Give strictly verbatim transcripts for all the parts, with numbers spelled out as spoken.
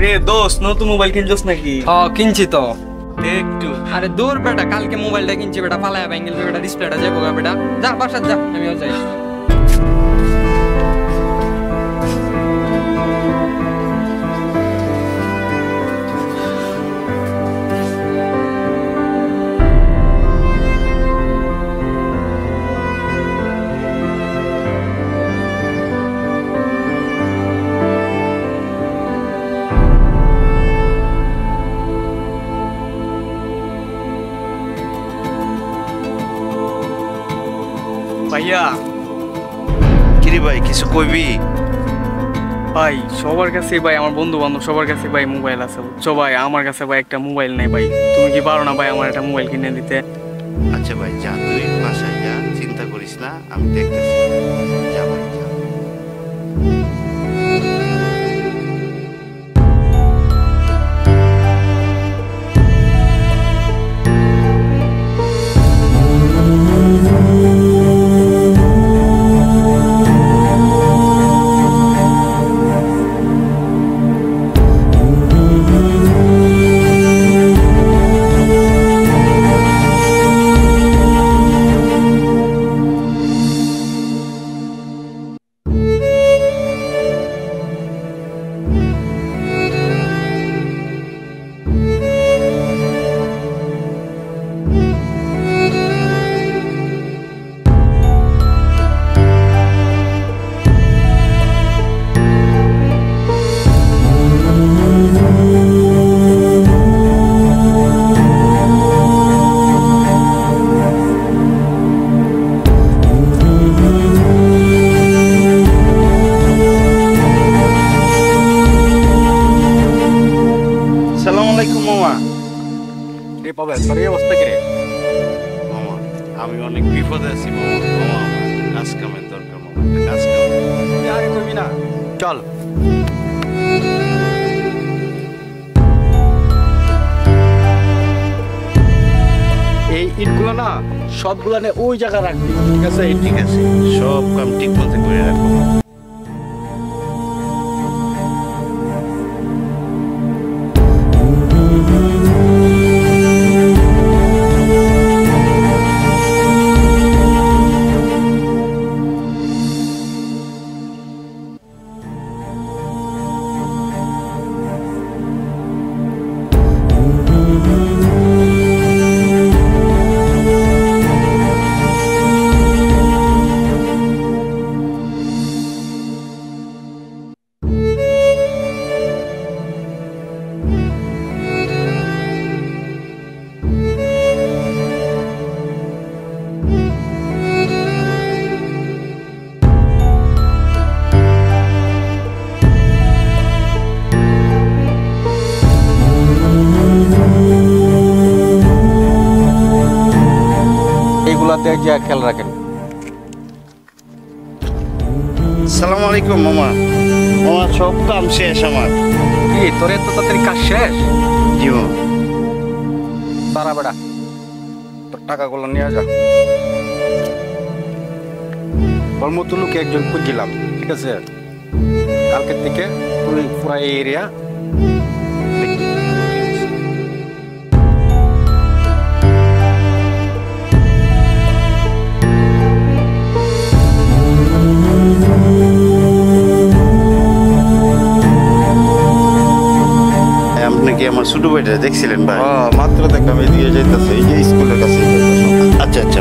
রে দোস্ত নতুন মোবাইল কিনছস নাকি? হ্যাঁ কিনছি তো। একটু আরে দূর বেটা, কালকে মোবাইলটা কিনছি বেটা, ফালায়া ভেঙে গেল বেটা, ডিসপ্লেটা যাবো গা বেটা। যা বাসা যা, আমিও যাই। ভাইয়া। কিরে ভাই কিছু কইবি? ভাই সবার কাছে ভাই, আমার বন্ধু বান্ধব সবার কাছে ভাই মোবাইল আছে বুঝছো ভাই, আমার কাছে ভাই একটা মোবাইল নেই ভাই। তুমি কি পারো না ভাই আমার একটা মোবাইল কিনে দিতে? আচ্ছা ভাই যা, তুই বাসায় যা, চিন্তা করিস না, আমি দেখতেছি। যা ভাই যা। পাবেল তোর এই অবস্থা কি রে? মামা আমি অনেক বিপদে আছি মামা। মামা আমার একটা কাজ কামের দরকার মামা, একটা কাজ কাম। তুই আগে কইবি না, চল। এই ইটগুলো না সবগুলা নে ওই জায়গা রাখবি, ঠিক আছে? ঠিক আছে, সব কাম ঠিক মতো করে রাখবো। খেয়াল রাখেন। আসসালামু আলাইকুম মামা। মামা সব কাম শেষ আমার। কি তোর এত তাড়াতাড়ি কাজ শেষ? জি মামা। তারা বেড়া তোর টাকাগুলো নিয়ে যা। তোর মতো লোকে একজন খুঁজছিলাম, ঠিক আছে? কালকের থেকে তুই পুরা এই এরিয়া আমার ছোট ভাইটা দেখছিলেন ভাই? মাত্র দেখলাম এদিকে যাইতেছে, এই যে স্কুলের কাছে। আচ্ছা আচ্ছা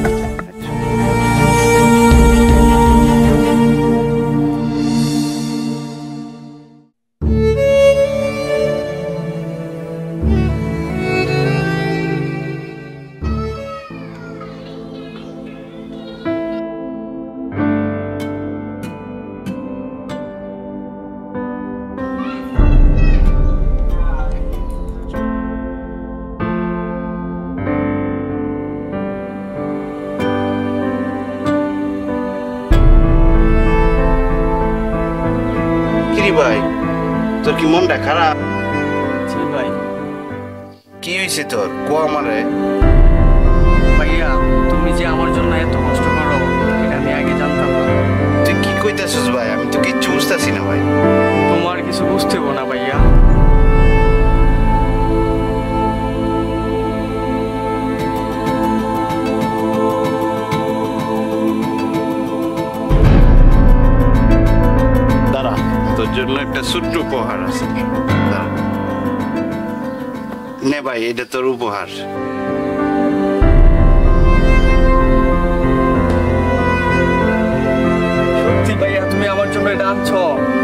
ভাই। তোর কি মনটা খারাপ? জি ভাই। কি হয়েছে তোর? কো আমারে। ভাইয়া তুমি যে আমার জন্য এত কষ্ট করো এটা আমি আগে জানতাম না। তুই কি কইতাছিস ভাই? আমি তো কিচ্ছু বুঝতেছি না ভাই। তোমার কিছু বুঝতে হবে না ভাইয়া, একটা ছোট্ট উপহার আছে। দাঁড়া। নে ভাই, এটা তোর উপহার। সত্যি ভাইয়া তুমি আমার জন্য এটা আনছো?